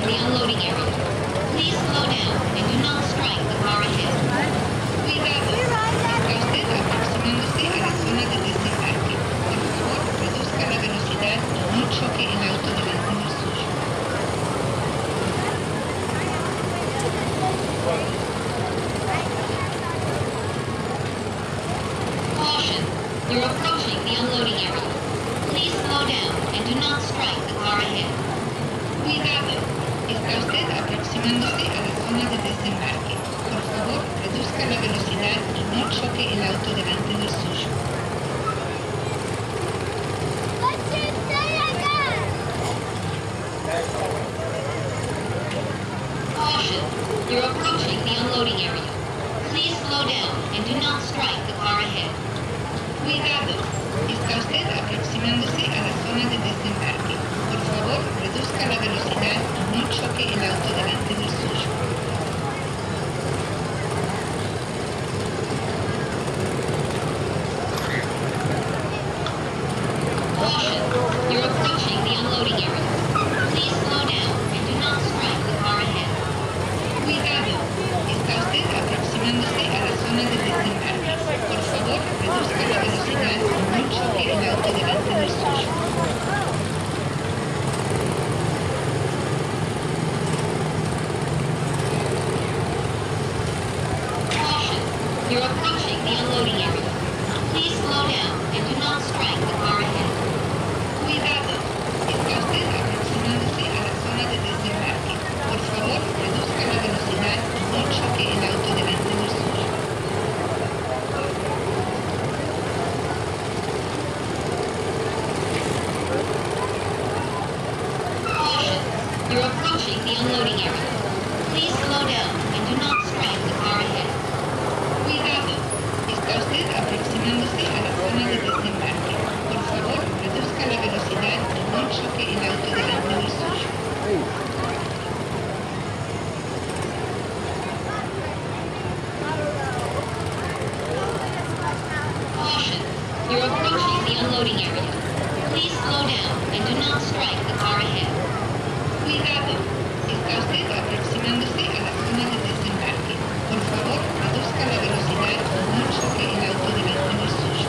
the unloading area. Please slow down and do not strike the car ahead. Cuidado. Está usted aproximándose a la zona de desembarque. Por favor, reduzca la velocidad y no choque el auto delante del suyo. Caution. You're approaching the unloading area. Please slow down and do not strike the car ahead. Cuidado. Está usted aproximándose a la zona de desembarque. Por favor, reduzca la velocidad y no choque el auto delante del suyo. Caution. You're approaching the unloading area. Please slow down and do not strike the car ahead. Cuidado. Está usted aproximándose a la zona de desembarque. Por favor, reduzca la velocidad y no choque el auto delante del suyo. Caution. You're approaching the unloading area. Please slow down and do not strike the car ahead. Cuidado. Está usted aproximándose a la zona de desembarque. Por favor, reduzca la velocidad y no choque el auto delante del suyo. Caution. You're approaching the unloading area. Please slow down and do not strike the car ahead. Cuidado. Está usted aproximándose a la zona de desembarque. Por favor, reduzca la velocidad y no choque el auto delante del suyo. Caution. You're approaching the unloading area. Please slow down and do not strike the car ahead. Cuidado. Está usted aproximándose a la zona de desembarque. Por favor, reduzca la velocidad y no choque el auto delante del suyo. Caution. You're approaching the unloading area. Please slow down and do not strike the car ahead. Cuidado. Está usted aproximándose a la zona de desembarque. Por favor, reduzca la velocidad y no choque el auto delante del suyo.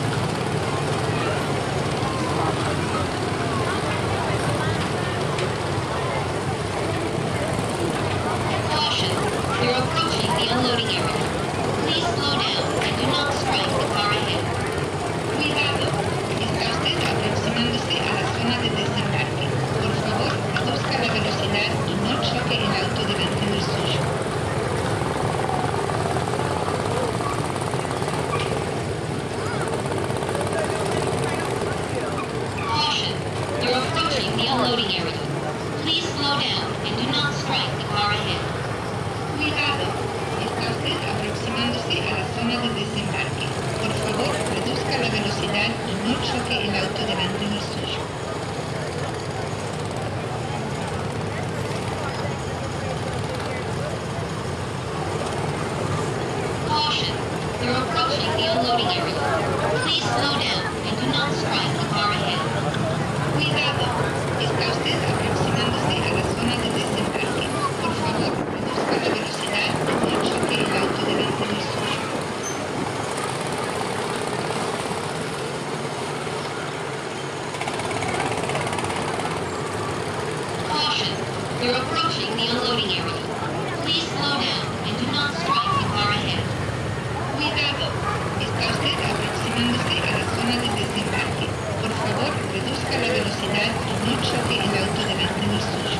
Caution. You're approaching the unloading area. Please slow down and do not strike the car ahead. Cuidado. Está usted aproximándose a la zona de desembarque. Por favor, reduzca la velocidad y no choque el auto delante del suyo. Caution. You're approaching the unloading area. Please slow down and do not strike the car ahead. Cuidado. Está usted aproximándose a la zona de desembarque. Por favor, reduzca la velocidad y no choque el auto delante del suyo. Caution. You're approaching the unloading area. Please slow down and do not strike the car ahead. Cuidado. Está usted aproximándose a la zona de desembarque. Por favor, reduzca la velocidad y no choque el auto delante del suyo. Caution. You're approaching the unloading area. Please slow down and do not strike the car ahead. Cuidado. Está usted aproximándose a la zona de desembarque. Por favor, reduzca la velocidad y no choque el auto delante del suyo.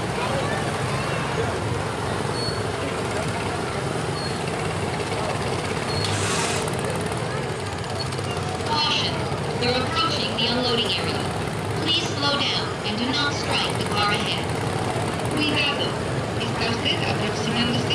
Caution. You're approaching the unloading area. Please slow down and do not strike the car ahead. Cuidado. Está usted aproximándose